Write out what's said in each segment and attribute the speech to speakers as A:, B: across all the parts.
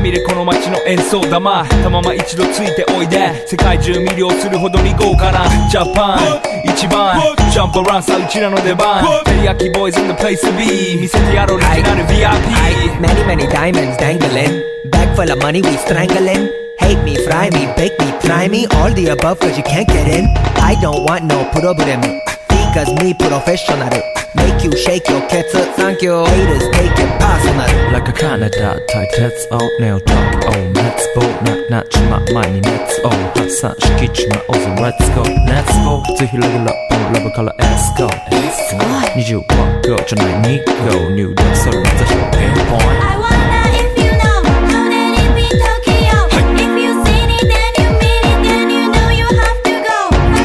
A: みれこの街の演奏玉たまま一度ついておいで世界中魅了するほどに豪華なジャパン一番ジャンプアランさうちらの出番テリヤキボーイズ in the place to be 見せてやろうオリジナル VIP
B: Many many diamonds dangling Bag full of money we strangling Hate me, fry me, bake me, try me All the above cause you can't get in I don't want no problem Because me professional Make you shake your cats Thank you Haters take it personal
C: Like a Canada 対鉄をネオトークを熱望なちま前に熱を発散しきちまおうぜ Let's go Let's go 普通広げラップのラブから Let's go 20個じゃない2個入力それの座標ピンポイント
D: I wonder if you know How that it be Tokyo If you seen it then you mean it Then you know you have to go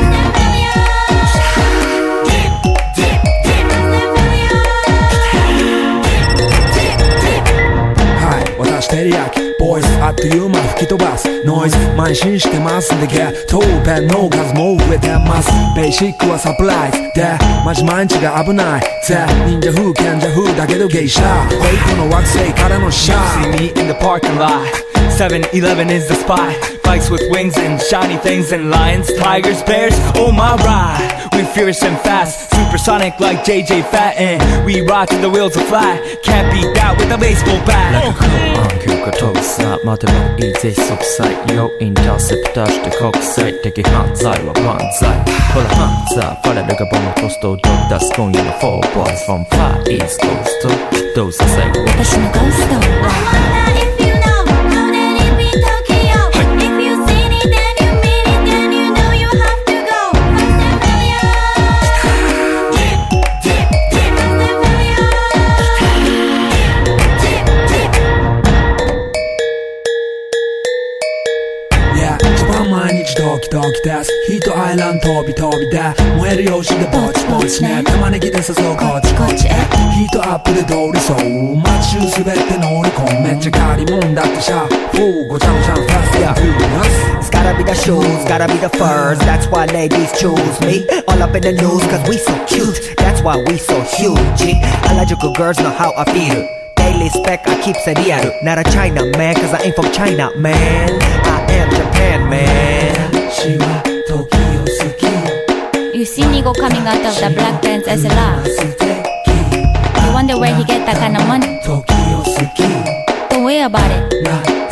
E: はい私テリヤキボイスあっという間吹き飛ばすノイズ慢心してますんでゲットペンの数も増えてますベーシックはサプライズでマジ毎日が危ないぜ忍者風賢者風だけどゲイシャフェイクの惑星からのシャー
A: See me in the parking lot 7-Eleven is the spot Bikes with wings and shiny things and lions, tigers, bears, oh my ride We fierce and fast, supersonic like JJ Fatten We ride till the wheels are flat Can't beat that with a baseball bat
C: Like a cool on 急化飛ぶさ待てばいいぜ即歳よインターセプターして国際的犯罪は万歳ほらハンザーファレルがボムコストをドッ出す今夜の4 boys from far east coast どうさせ
D: 私のゴースト I wonder if you know How that it be Tokyo If you seen it then you mean it Then you know you have to go
E: Yeah 一番毎日ドキドキですヒートアイランド飛び飛びで燃える用紙でぼちぼちね玉ねぎで誘うこっちこっちへヒートアップで通りそう街中滑って乗り込むめっちゃ借りもんだってシャフーごちゃごちゃファストやフー
B: It's gotta be the shoes, gotta be the furs That's why ladies choose me All up in the news cause we so cute That's why we so huge Harajuku girls know how I feel Daily spec I keep it real Not a China man cause I ain't from China man I am Japan man
E: 私は時を好き
D: You see Nigo coming out of the black pants SLR You wonder where he get that kind of money
E: 時を好き
D: Don't worry about it